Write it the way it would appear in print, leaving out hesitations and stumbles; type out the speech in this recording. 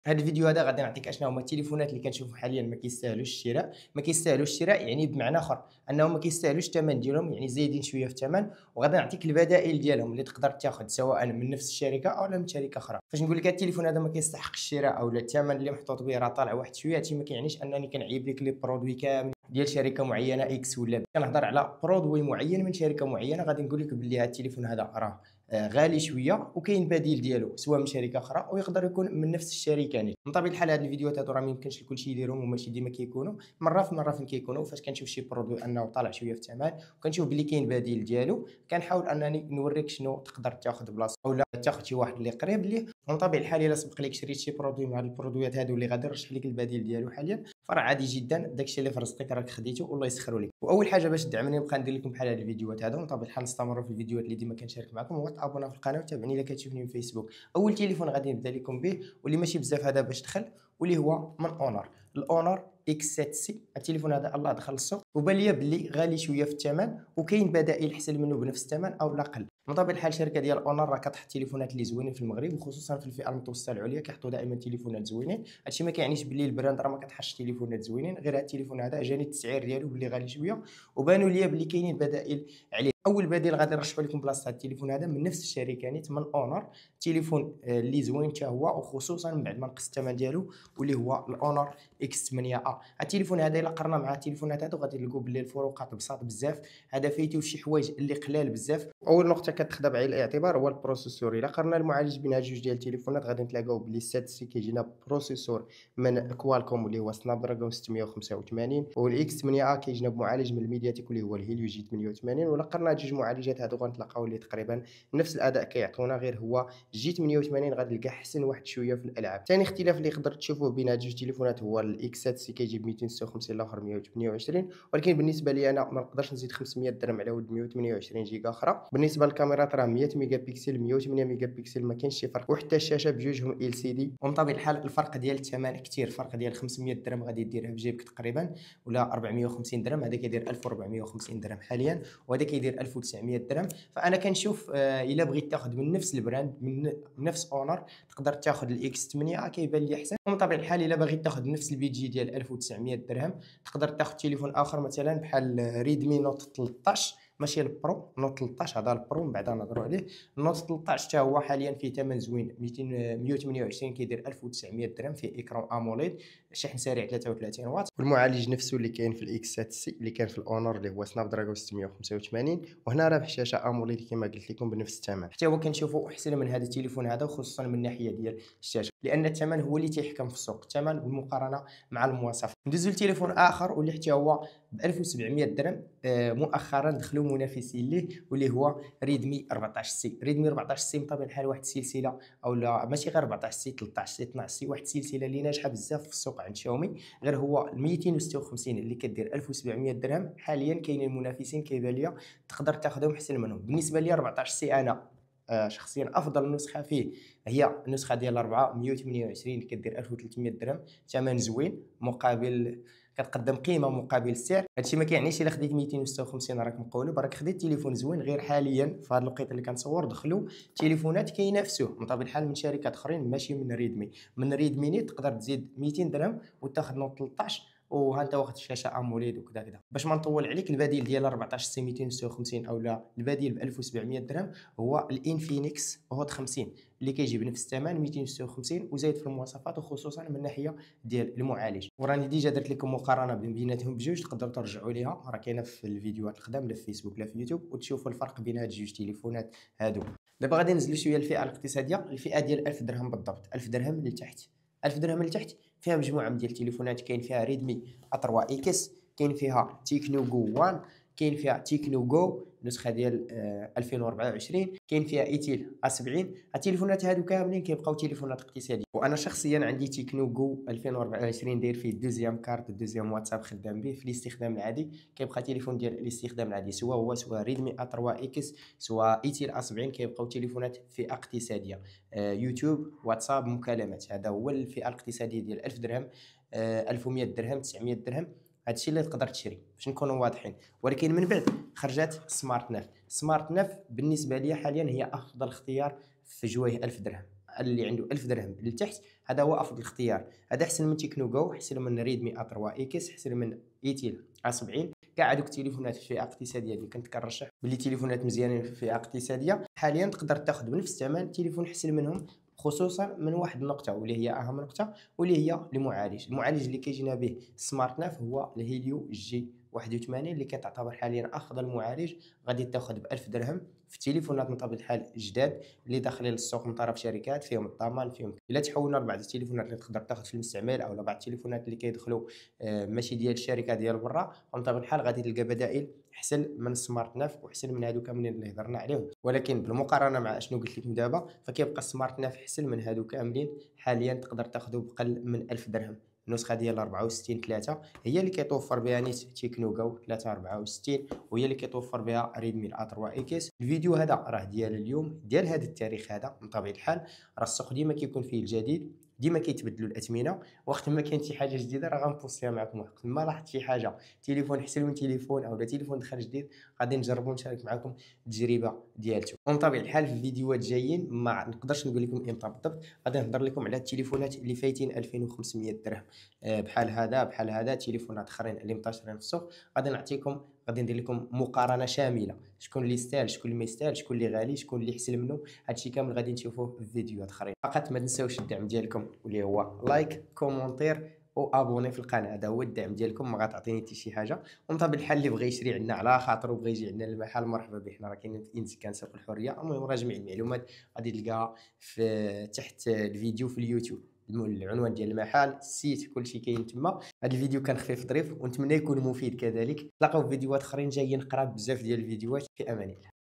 هذا الفيديو هذا غادي نعطيك اشنا هما التليفونات اللي كنشوفوا حاليا ما كيستاهلوش الشراء. ما كيستاهلوش الشراء يعني بمعنى اخر انهم ما كيستاهلوش الثمن ديالهم، يعني زايدين شويه في الثمن. وغادي نعطيك البدائل ديالهم اللي تقدر تاخذ سواء من نفس الشركه او من شركه اخرى. فاش نقول لك هذا التليفون هذا ما كيستحقش الشراء او الثمن اللي محطوط به راه طالع واحد شويه، هادشي ما كيعنيش انني كنعيب لك لي برودوي كامل ديال شركه معينه اكس ولا بي. كنهضر على برودوي معين من شركه معينه. غادي نقول لك بلي هذا التليفون هذا راه غالي شويه وكاين بديل ديالو سواء من شركه اخرى او يقدر يكون من نفس الشركه يعني. من طبيعه الحال هاد الفيديوهات هادو راه ما يمكنش لكلشي يديرهم وماشي ديما كيكونوا، مره في مره فين كيكونوا فاش كنشوف شي برودوي انه طالع شويه في الثمن وكنشوف بلي كاين بديل ديالو، كنحاول انني نوريك شنو تقدر تاخذ بلاصه اولا تاخذ شي واحد اللي قريب ليه. ومن طبيعه الحال الا سبق لك شريت شي برودوي مع البرودويات هادو اللي غادي نرشح لك البديل ديالو حاليا، فراه عادي جدا داكشي اللي في رزقك راك خديته والله يسخروا لك. واول حاجه باش تدعمني نبقى ندير لكم بحال هاد الفيديوهات هادو، من طبيعه الحال نستمروا في الفيديوهات اللي ديما كنشارك معكم، هو تابونا في القناه وتابعني الا كتشوفني من فيسبوك. اول تليفون غادي نبدا لكم به واللي ماشي بزاف هذا باش دخل، واللي هو من اونر، الاونر اكس 7 سي. التليفون هذا الله دخل السوق وبان ليا بلي غالي شويه في الثمن، وكاين بدائل احسن منه بنفس الثمن او اقل. من طبيعه الحال الشركه ديال اونر راه كتحط تليفونات اللي زوينين في المغرب، وخصوصا في الفئه المتوسطه العليا كيحطوا دائما تليفونات زوينين. هادشي ما كيعنيش بلي البراند راه ما كتحطش تليفونات زوينين، غير هاد التليفون هذا جاني التسعير ديالو بلي غالي شويه وبانوا ليا بلي كاينين بدائل عليه. اول بديل غادي نرشحوا لكم بلاصه هاد التليفون هذا من نفس الشركه نيت من اونر. تليفون اللي زوين حتى هو، وخصوصا من بعد ما نقص الثمن ديالو، واللي هو الاونر اكس 8 ا. التليفون هذا الا قرنا مع التليفونات هادو غادي نلقاو بلي الفروقات بساط بزاف. هذا فايتو شي حوايج اللي قلال بزاف. اول نقطه كتاخذها بعين الاعتبار هو البروسيسور. الا قرنا المعالج بين هاد جوج ديال التليفونات غادي نتلاقاو بلي 7 سي كيجينا بروسيسور من كوالكوم اللي هو سناب دراجون 685، والاكس 8 ا كيجينا بمعالج من الميدياتيك اللي هو الهيليو جي 88. ولا قرنا هاد جوج معالجات هادو غنتلاقاو اللي تقريبا نفس الاداء كيعطونا، غير هو جي 88 غادي نلقى احسن واحد شويه في الالعاب. ثاني اختلاف اللي يقدر تشوفوه بين هاد جوج تليفونات هو الاكس 7 سي كيجيب 256، الاخر 128. ولكن بالنسبه لي انا ما نقدرش نزيد 500 درهم على ود 128 جيجا اخرى. بالنسبه للكاميرات راه 100 ميجا بكسل 108 ميجا بكسل ما كاينش شي فرق، وحتى الشاشه بجوجهم ال سي دي. ومن طبيعه الحال الفرق ديال الثمن كثير، الفرق ديال 500 درهم غادي ديرها في جيبك تقريبا، ولا 450 درهم هذا كيدير 1450 درهم حاليا، وهذا كيدير 1900 درهم. فانا كنشوف الا بغيت تاخذ من نفس البراند من نفس اونر تقدر تاخذ الاكس 8 كيبان لي احسن. ومن طبيعه الحال الا باغي تاخذ نفس البيجي ديال 1900 درهم تقدر تاخذ تليفون اخر مثلا بحال ريدمي نوت 13، ماشي البرو، نوت 13 هذا البرو من بعد نهضروا عليه. النوت 13 حتى هو حاليا فيه ثمن زوين 200 128 كيدير 1900 درهم، فيه اكران اموليد، شحن سريع 33 واط، والمعالج نفسه اللي كاين في الاكس 7 سي اللي كان في الاونر اللي هو سناب دراجون 685. وهنا راه بشاشه اموليد كما قلت لكم بنفس الثمن، حتى هو كنشوفوا احسن من هذا التليفون هذا، وخصوصا من الناحيه ديال الشاشه، لان الثمن هو اللي تيحكم في السوق، الثمن بالمقارنه مع المواصفات. ندوزو لتليفون اخر واللي حتى هو ب 1700 درهم. مؤخرا دخلوا منافسين ليه واللي هو ريدمي 14 سي. ريدمي 14 سي بطبيعه الحال واحد السلسله، او لا ماشي غير 14 سي، 13 سي، 12 سي، واحد السلسله اللي ناجحه بزاف في السوق عند شاومي. غير هو ال 256 اللي كدير 1700 درهم حاليا كاينين منافسين كيبان ليا تقدر تاخذهم احسن منهم. بالنسبه لي 14 سي انا شخصيا افضل نسخه فيه هي النسخه ديال 4 128 اللي كدير 1300 درهم، ثمن زوين مقابل، كتقدم قيمه مقابل السعر. هادشي ما كيعنيش الا خديت 256 راك مقولب، راك خديت تليفون زوين. غير حاليا في هذا الوقيته اللي كنصور دخلوا تليفونات كينافسوه من طبيعه الحال من شركات اخرين ماشي من ريدمي. من ريدمي نيت تقدر تزيد 200 درهم وتاخذ نوت 13 وها انت واخد شاشه اموليد وكذا كذا. باش ما نطول عليك، البديل ديال 14 سي 256 اولا البديل ب 1700 درهم هو الانفينكس هوت 50 اللي كيجي بنفس الثمن 256 وزايد في المواصفات، وخصوصا من الناحيه ديال المعالج. وراني ديجا درت لكم مقارنه بيناتهم بجوج، تقدروا ترجعوا ليها راه كاينه في الفيديوهات القدام لا في فيسبوك لا في يوتيوب، وتشوفوا الفرق بين هاد جوج تليفونات هادو. دابا غادي ننزلوا شويه الفئه الاقتصاديه، الفئه ديال 1000 درهم بالضبط، 1000 درهم لتحت. 1000 درهم لتحت فيها مجموعه من ديال التليفونات، كاين فيها ريدمي ا3 اكس، كاين فيها تيكنو جو 1، كاين فيها تيكنو جو النسخه ديال 2024، كاين فيها ايتيل A70. التليفونات هادو كاملين كيبقاو تليفونات اقتصاديه. وانا شخصيا عندي تيكنو جو 2024 داير فيه دوزيام كارت، دوزيام واتساب خدام به في الاستخدام العادي. كيبقى تليفون ديال الاستخدام العادي سواء هو سواء ريدمي A3 اكس سواء ايتيل A70 كيبقاو تليفونات فئه اقتصاديه. يوتيوب واتساب مكالمات، هذا هو الفئه الاقتصاديه ديال 1000 درهم. 1100 درهم 900 درهم هادشي اللي تقدر تشري باش نكونوا واضحين. ولكن من بعد خرجت سمارت 9. سمارت 9 بالنسبه لي حاليا هي افضل اختيار في جويه 1000 درهم. اللي عنده 1000 درهم للتحت هذا هو افضل اختيار. هذا احسن من تكنو جو، احسن من ريدمي A3 اكس، احسن من ايتيل A70. كاع هذوك التليفونات في الفئه الاقتصاديه اللي كنت كنرشح باللي تليفونات مزيانين في الفئه الاقتصاديه، حاليا تقدر تاخذ بنفس الثمن تليفون احسن منهم، خصوصا من واحد النقطه واللي هي اهم نقطه، واللي هي المعالج اللي كيجينا به سمارت ناف هو الهيليو جي 81 اللي كتعتبر حاليا افضل معالج غادي تاخذ ب 1000 درهم في تليفونات من طبيعه الحال جداد اللي داخلين للسوق من طرف شركات فيهم الضمان فيهم. الا تحولنا لبعض التليفونات اللي تقدر تاخذ في المستعمل او بعض التليفونات اللي كيدخلوا ماشي ديال الشركه ديال برا، ومن طبيعه الحال غادي تلقى بدائل احسن من السمارت ناف واحسن من هادو كاملين اللي هضرنا عليهم. ولكن بالمقارنه مع اشنو قلت لكم دابا فكيبقى السمارت ناف احسن من هادو كاملين. حاليا تقدر تاخذه بقل من 1000 درهم. النسخه ديال 64 3 هي اللي كيتوفر بها نيت تكنو جو 364، وهي اللي كيتوفر بها ريدمي A3 اكس. الفيديو هذا راه ديال اليوم ديال هذا التاريخ هذا. من طبيعه الحال راه السوق ديما كيكون فيه الجديد، ديما كيتبدلوا الاثمنه. وقت ما كاين شي حاجه جديده راه غنبوستيها معكم، وقت ما لاحظت شي حاجه تليفون احسن من تليفون او تليفون دخل جديد غادي نجربوا نشارك معكم التجربه ديالته. ومن طبيعه الحال في الفيديوهات جايين ما نقدرش نقول لكم امتى بالضبط، غادي نهضر لكم على التليفونات اللي فايتين 2500 درهم. بحال هذا تليفونات اخرين اللي منتشرين في السوق. غادي ندير لكم مقارنه شامله، شكون اللي يستاهل شكون اللي ما يستاهل، شكون اللي غالي شكون اللي احسن منه. هادشي كامل غادي نشوفوه في فيديوهات اخرين. فقط ما تنساوش الدعم ديالكم واللي هو لايك كومونتير وابوني في القناه، هذا هو الدعم ديالكم، ما غتعطيني حتى شي حاجه. ومن طبيعه الحال اللي بغى يشري عندنا على خاطرو بغى يجي عندنا المحل مرحبا به، حنا راه كاينين في انسكان سوق الحريه. المهم راه جميع المعلومات غادي تلقاها في تحت الفيديو في اليوتيوب، العنوان ديال المحل السيت كلشي كاين تما. هذا الفيديو كان خفيف ظريف ونتمنى يكون مفيد كذلك. تلاقاو في فيديوهات اخرين جايين قراب بزاف ديال الفيديوهات. في امان الله.